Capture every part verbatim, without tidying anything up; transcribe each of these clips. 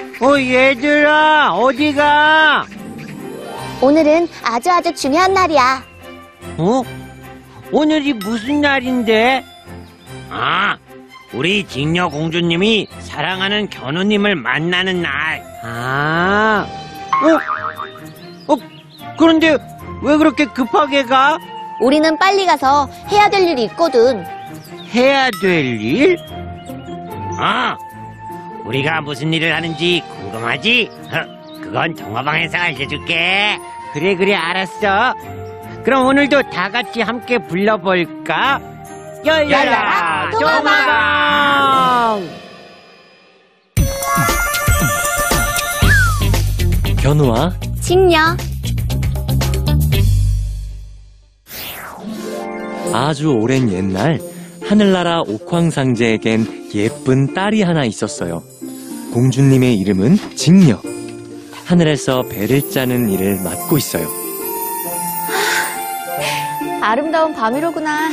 어, 얘들아, 어디가? 오늘은 아주 아주 중요한 날이야. 어? 오늘이 무슨 날인데? 아, 우리 직녀 공주님이 사랑하는 견우님을 만나는 날. 아, 어? 어, 그런데 왜 그렇게 급하게 가? 우리는 빨리 가서 해야 될 일이 있거든. 해야 될 일? 아, 우리가 무슨 일을 하는지 궁금하지? 어, 그건 동화방에서 알려줄게. 그래 그래 알았어. 그럼 오늘도 다 같이 함께 불러볼까? 열려라 동화방! 견우와 직녀. 아주 오랜 옛날 하늘나라 옥황상제에겐 예쁜 딸이 하나 있었어요. 공주님의 이름은 직녀. 하늘에서 배를 짜는 일을 맡고 있어요. 아름다운 밤이로구나.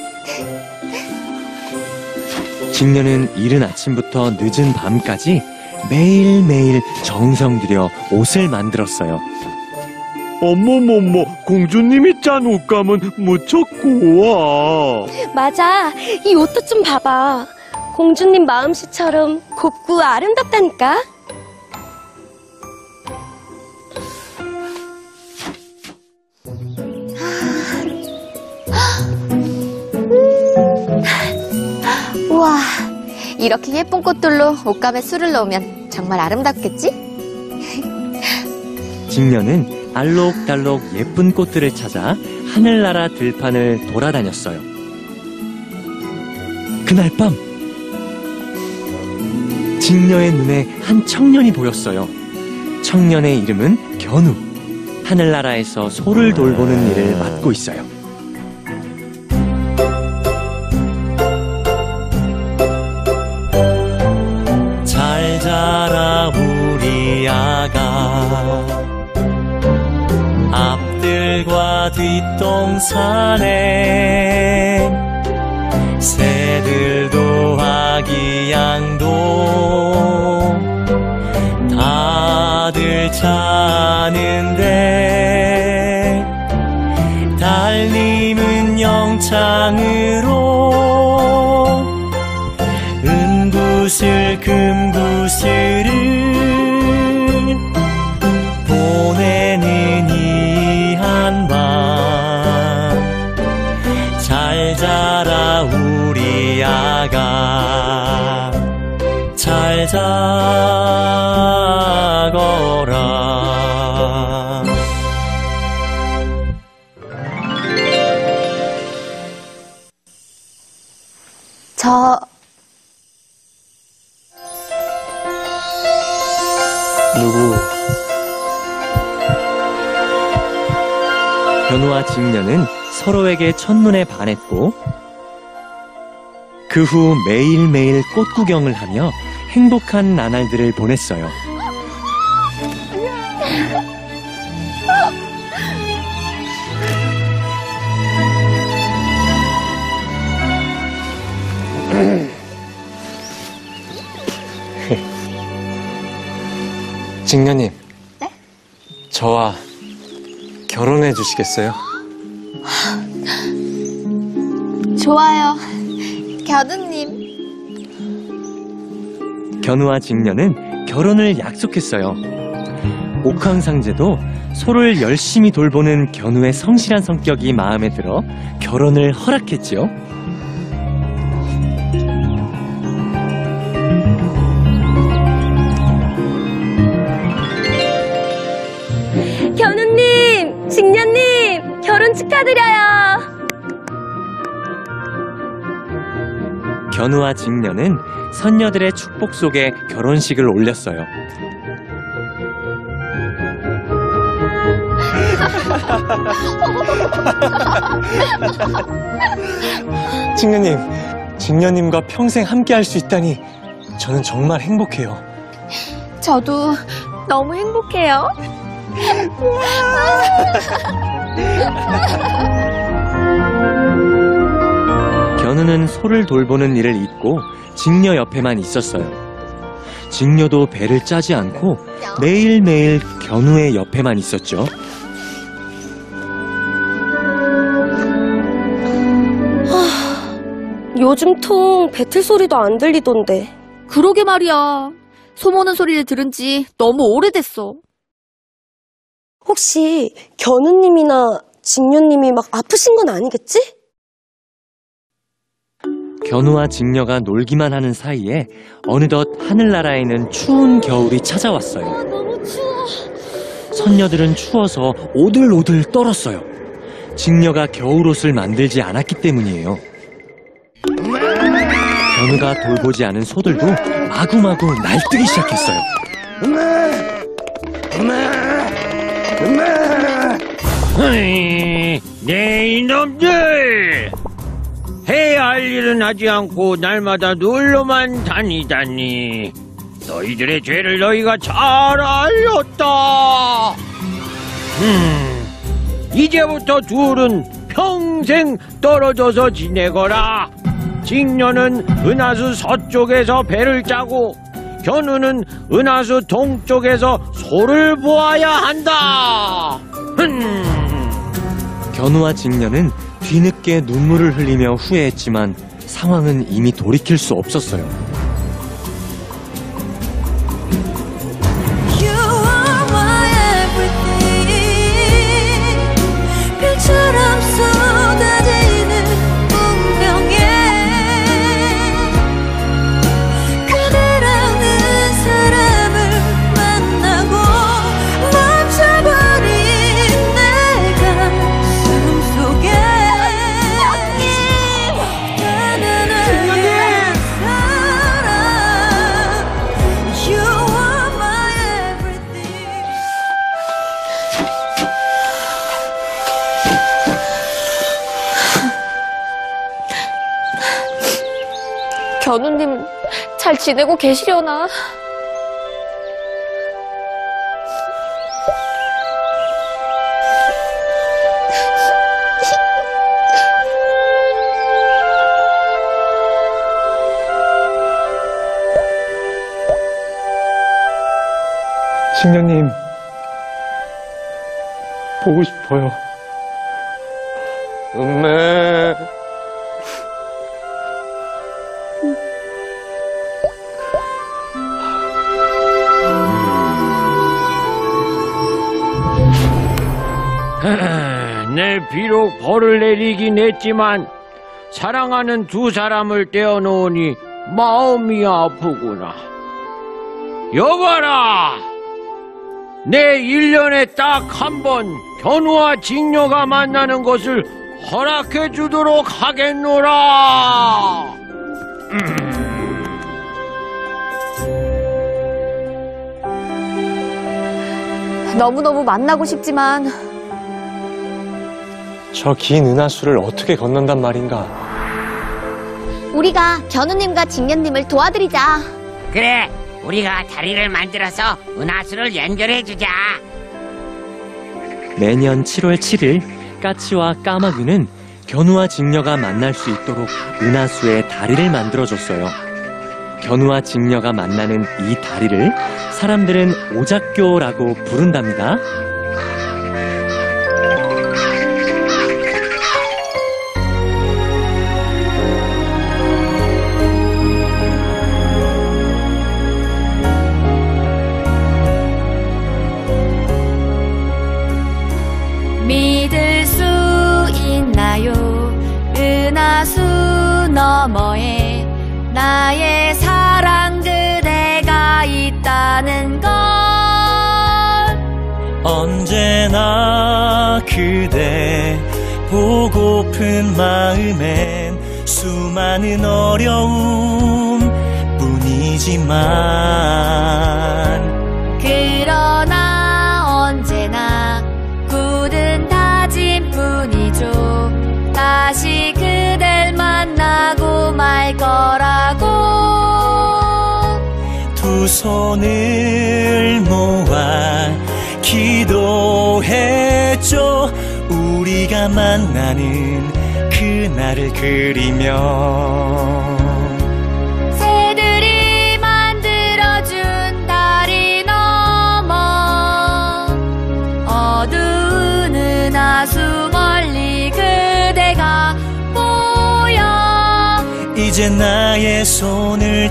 직녀는 이른 아침부터 늦은 밤까지 매일매일 정성 들여 옷을 만들었어요. 어머머머, 공주님이 짠 옷감은 무척 고와. 맞아. 이 옷도 좀 봐봐. 공주님 마음씨처럼 곱고 아름답다니까. 우와, 이렇게 예쁜 꽃들로 옷감에 술을 넣으면 정말 아름답겠지? 직녀는 알록달록 예쁜 꽃들을 찾아 하늘나라 들판을 돌아다녔어요. 그날 밤 직녀의 눈에 한 청년이 보였어요. 청년의 이름은 견우. 하늘나라에서 소를 돌보는 일을 맡고 있어요. 잘 자라 우리 아가, 앞들과 뒷동산에 새들도 아기양도 다들 자는데 달님은 영창으로 은구슬 금구슬을 보내는 이 한밤 잘 자라 우리 아가 잘 자거라. 저... 누구? 견우와 직녀는 서로에게 첫눈에 반했고 그 후 매일매일 꽃구경을 하며 행복한 나날들을 보냈어요. 직녀님. 네? 저와 결혼해 주시겠어요? 좋아요. 견우님. 견우와 직녀는 결혼을 약속했어요. 옥황상제도 소를 열심히 돌보는 견우의 성실한 성격이 마음에 들어 결혼을 허락했지요. 견우님, 직녀님, 결혼 축하드려요. 견우와 직녀는 선녀들의 축복 속에 결혼식을 올렸어요. 직녀님, 직녀님과 평생 함께 할 수 있다니 저는 정말 행복해요. 저도 너무 행복해요. 견우는 소를 돌보는 일을 잊고 직녀 옆에만 있었어요. 직녀도 배를 짜지 않고 매일매일 견우의 옆에만 있었죠. 요즘 통 배틀 소리도 안 들리던데. 그러게 말이야. 솜 오는 소리를 들은 지 너무 오래됐어. 혹시 견우님이나 직녀님이 막 아프신 건 아니겠지? 견우와 직녀가 놀기만 하는 사이에 어느덧 하늘나라에는 추운 겨울이 찾아왔어요. 너무 추워. 선녀들은 추워서 오들오들 떨었어요. 직녀가 겨울옷을 만들지 않았기 때문이에요. 견우가 돌보지 않은 소들도 마구마구 날뛰기 시작했어요. 으이, 네 이놈들! 해야 할 일은 하지 않고 날마다 놀러만 다니다니. 너희들의 죄를 너희가 잘 알렸다. 음, 이제부터 둘은 평생 떨어져서 지내거라. 직녀는 은하수 서쪽에서 배를 짜고 견우는 은하수 동쪽에서 소를 보아야 한다. 흠. 견우와 직녀는 뒤늦게 눈물을 흘리며 후회했지만 상황은 이미 돌이킬 수 없었어요. You are my everything. 별처럼 쏟아지는 운명에 그대라는 사람을 만나고 멈춰버린 내 가슴 속에 단단한 사랑. You are my everything. 견우님 잘 지내고 계시려나? 직녀님, 보고 싶어요. 음메. 내 비록 벌을 내리긴 했지만 사랑하는 두 사람을 떼어놓으니 마음이 아프구나. 여봐라! 내 일 년에 딱 한 번 견우와 직녀가 만나는 것을 허락해 주도록 하겠노라. 너무너무 만나고 싶지만 저 긴 은하수를 어떻게 건넌단 말인가? 우리가 견우님과 직녀님을 도와드리자. 그래, 우리가 다리를 만들어서 은하수를 연결해주자. 매년 칠월 칠일 까치와 까마귀는 견우와 직녀가 만날 수 있도록 은하수에 다리를 만들어줬어요. 견우와 직녀가 만나는 이 다리를 사람들은 오작교라고 부른답니다. 믿을 수 있나요? 은하수 너머에 나의 사랑 그대가 있다는 걸. 언제나 그대 보고픈 마음엔 수많은 어려움 뿐이지만 그러나 언제나 굳은 다짐뿐이죠. 다시 그댈 만나고 말 거라고. 두 손을 모아 기도했죠. 우리가 만나는 그날을 그리며 새들이 만들어준 이제 나의 손을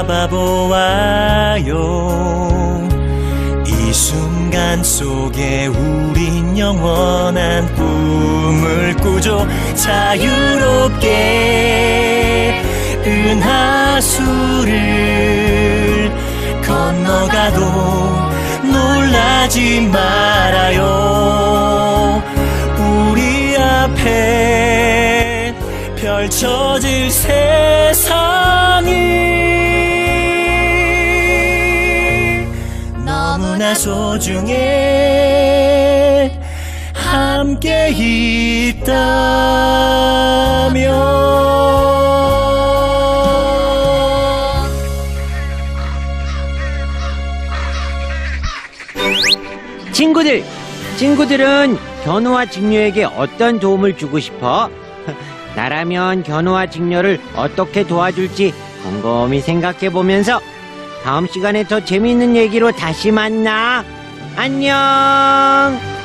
잡아보아요. 이 순간 속에 우린 영원한 꿈을 꾸죠. 자유롭게 은하수를 건너가도 놀라지 말아요. 우리 앞에 펼쳐질 세상이 너무나 소중해. 함께 있다면. 친구들, 친구들은 견우와 직녀에게 어떤 도움을 주고 싶어? 나라면 견우와 직녀를 어떻게 도와줄지 곰곰이 생각해보면서 다음 시간에 더 재미있는 얘기로 다시 만나. 안녕!